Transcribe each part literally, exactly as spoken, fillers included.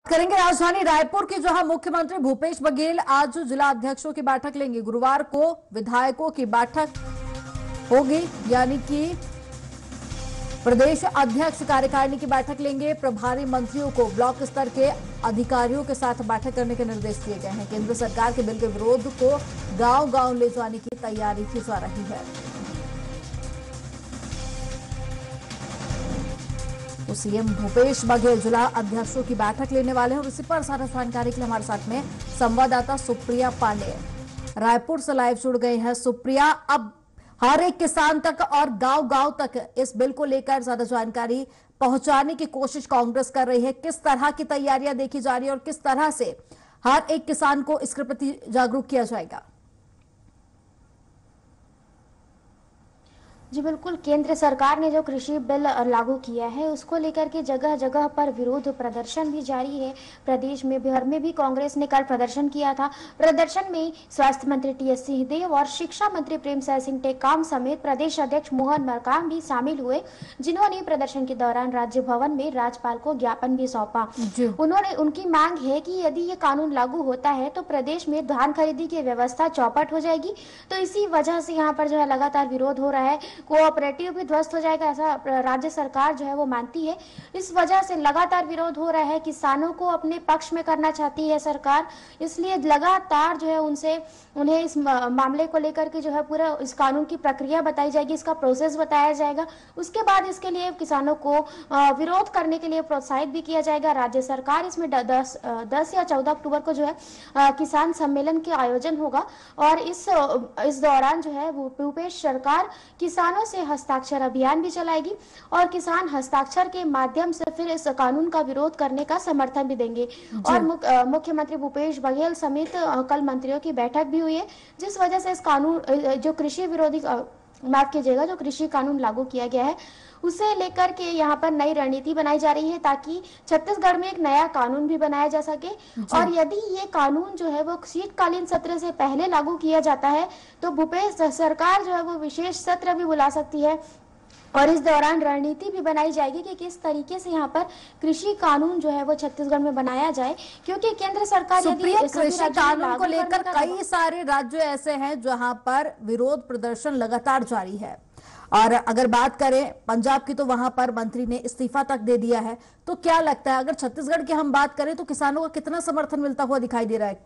करेंगे राजधानी रायपुर की, जहां मुख्यमंत्री भूपेश बघेल आज जिला अध्यक्षों की बैठक लेंगे। गुरुवार को विधायकों की बैठक होगी, यानी कि प्रदेश अध्यक्ष कार्यकारिणी की बैठक लेंगे। प्रभारी मंत्रियों को ब्लॉक स्तर के अधिकारियों के साथ बैठक करने के निर्देश दिए गए हैं। केंद्र सरकार के बिल के विरोध को गांव गांव ले जाने की तैयारी की जा रही है। तो सीएम भूपेश बघेल जिला अध्यक्षों की बैठक लेने वाले हैं और इसी पर सारा जानकारी के लिए हमारे साथ में संवाददाता सुप्रिया पांडे रायपुर से लाइव जुड़ गए हैं। सुप्रिया, अब हर एक किसान तक और गांव गांव तक इस बिल को लेकर ज्यादा जानकारी पहुंचाने की कोशिश कांग्रेस कर रही है। किस तरह की तैयारियां देखी जा रही है और किस तरह से हर एक किसान को इसके प्रति जागरूक किया जाएगा? जी बिल्कुल, केंद्र सरकार ने जो कृषि बिल लागू किया है उसको लेकर के जगह जगह पर विरोध प्रदर्शन भी जारी है। प्रदेश में बिहार में भी कांग्रेस ने कल प्रदर्शन किया था। प्रदर्शन में स्वास्थ्य मंत्री टी एस सिंहदेव और शिक्षा मंत्री प्रेमसाय सिंह टेकाम समेत प्रदेश अध्यक्ष मोहन मरकाम भी शामिल हुए, जिन्होंने प्रदर्शन के दौरान राज्य भवन में राज्यपाल को ज्ञापन भी सौंपा। उन्होंने उनकी मांग है कि यदि ये कानून लागू होता है तो प्रदेश में धान खरीदी की व्यवस्था चौपट हो जाएगी। तो इसी वजह से यहाँ पर जो है लगातार विरोध हो रहा है। कोऑपरेटिव भी ध्वस्त हो जाएगा, ऐसा राज्य सरकार जो है वो मानती है। इस वजह से लगातार विरोध हो रहा है। किसानों को अपने पक्ष में करना चाहती है सरकार, इसलिए लगातार जो है उनसे उन्हें इस मामले को लेकर के जो है पूरा इस कानून की प्रक्रिया बताई जाएगी, इसका प्रोसेस बताया जाएगा। उसके बाद इसके लिए किसानों को विरोध करने के लिए प्रोत्साहित भी किया जाएगा। राज्य सरकार इसमें दस दस या चौदह अक्टूबर को जो है किसान सम्मेलन के आयोजन होगा और इस इस दौरान जो है भूपेश सरकार किसानों से हस्ताक्षर अभियान भी चलाएगी और किसान हस्ताक्षर के माध्यम से फिर इस कानून का विरोध करने का समर्थन भी देंगे। और मुख्यमंत्री भूपेश बघेल समेत कल मंत्रियों की बैठक भी हुई है, जिस वजह से इस कानून जो कृषि विरोधी माफ कीजिएगा जो कृषि कानून लागू किया गया है उसे लेकर के यहाँ पर नई रणनीति बनाई जा रही है, ताकि छत्तीसगढ़ में एक नया कानून भी बनाया जा सके। और यदि ये कानून जो है वो शीतकालीन सत्र से पहले लागू किया जाता है तो भूपेश सरकार जो है वो विशेष सत्र भी बुला सकती है और इस दौरान रणनीति भी बनाई जाएगी कि किस तरीके से यहाँ पर कृषि कानून जो है वो छत्तीसगढ़ में बनाया जाए, क्योंकि केंद्र सरकार यदि कृषि कानून को लेकर कई सारे राज्य ऐसे हैं जहां पर विरोध प्रदर्शन लगातार जारी है। और अगर बात करें पंजाब की, तो वहां पर मंत्री ने इस्तीफा तक दे दिया है। तो क्या लगता है, अगर छत्तीसगढ़ की हम बात करें तो किसानों का कितना समर्थन मिलता हुआ दिखाई दे रहा है?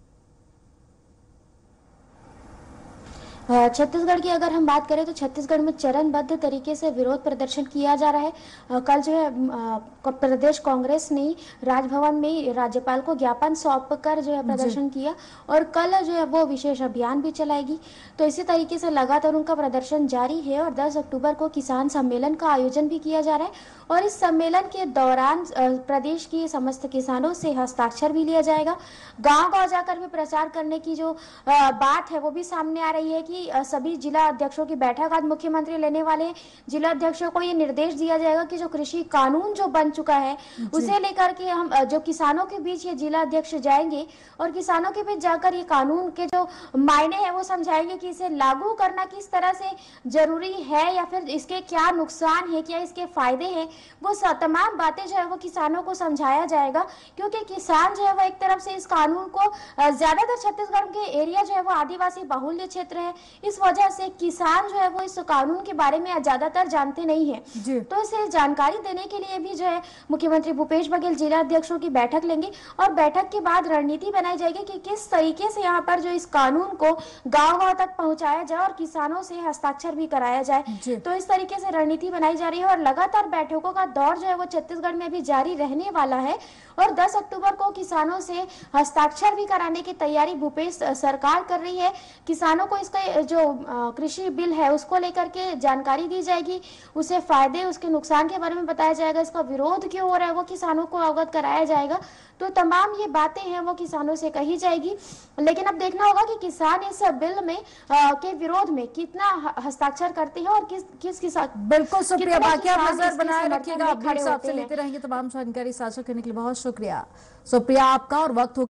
छत्तीसगढ़ की अगर हम बात करें तो छत्तीसगढ़ में चरणबद्ध तरीके से विरोध प्रदर्शन किया जा रहा है। कल जो है प्रदेश कांग्रेस ने राजभवन में राज्यपाल को ज्ञापन सौंप कर जो है प्रदर्शन किया और कल जो है वो विशेष अभियान भी चलाएगी। तो इसी तरीके से लगातार उनका प्रदर्शन जारी है और दस अक्टूबर को किसान सम्मेलन का आयोजन भी किया जा रहा है और इस सम्मेलन के दौरान प्रदेश के समस्त किसानों से हस्ताक्षर भी लिया जाएगा। गाँव गाँव जाकर भी प्रचार करने की जो बात है वो भी सामने आ रही है कि सभी जिला अध्यक्षों की बैठक आज मुख्यमंत्री लेने वाले हैं। जिला अध्यक्षों को ये निर्देश दिया जाएगा कि जो कृषि कानून जो बन चुका है उसे लेकर के हम जो किसानों के बीच ये जिला अध्यक्ष जाएंगे और किसानों के बीच जाकर ये कानून के जो मायने हैं वो समझाएंगे कि इसे लागू करना किस तरह से जरूरी है या फिर इसके क्या नुकसान है, क्या इसके फायदे हैं, वो तमाम बातें जो है वो किसानों को समझाया जाएगा। क्योंकि किसान जो है वो एक तरफ से इस कानून को ज्यादातर छत्तीसगढ़ के एरिया जो है वो आदिवासी बहुल्य क्षेत्र है, इस वजह से किसान जो है वो इस कानून के बारे में ज्यादातर जानते नहीं है। तो इसे जानकारी देने के लिए भी जो है मुख्यमंत्री भूपेश बघेल जिला अध्यक्षों की बैठक लेंगे और बैठक के बाद रणनीति बनाई जाएगी कि किस तरीके से यहाँ पर जो इस कानून को गांव गांव तक पहुंचाया जाए और किसानों से हस्ताक्षर भी कराया जाए। तो इस तरीके से रणनीति बनाई जा रही है और लगातार बैठकों का दौर जो है वो छत्तीसगढ़ में भी जारी रहने वाला है और दस अक्टूबर को किसानों से हस्ताक्षर भी कराने की तैयारी भूपेश सरकार कर रही है। किसानों को इसका जो कृषि बिल है उसको लेकर के जानकारी दी जाएगी, उसे फायदे उसके नुकसान के बारे में बताया जाएगा, इसका विरोध क्यों हो रहा है वो किसानों को अवगत कराया जाएगा। तो तमाम ये बातें हैं वो किसानों से कही जाएगी। लेकिन अब देखना होगा कि किसान इस बिल में आ, के विरोध में कितना हस्ताक्षर करते हैं और किस किस किसान। बिल्कुल सुप्रिया, बाकी आप नजर बनाए रखिएगा, अपडेट्स आपसे लेते रहेंगे। तमाम जानकारी साझा करने के लिए बहुत शुक्रिया सुप्रिया आपका। और वक्त